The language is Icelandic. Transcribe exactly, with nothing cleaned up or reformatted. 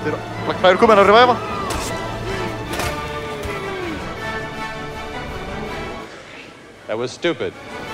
Þeir, Black Fire komin að reviva. That was stupid.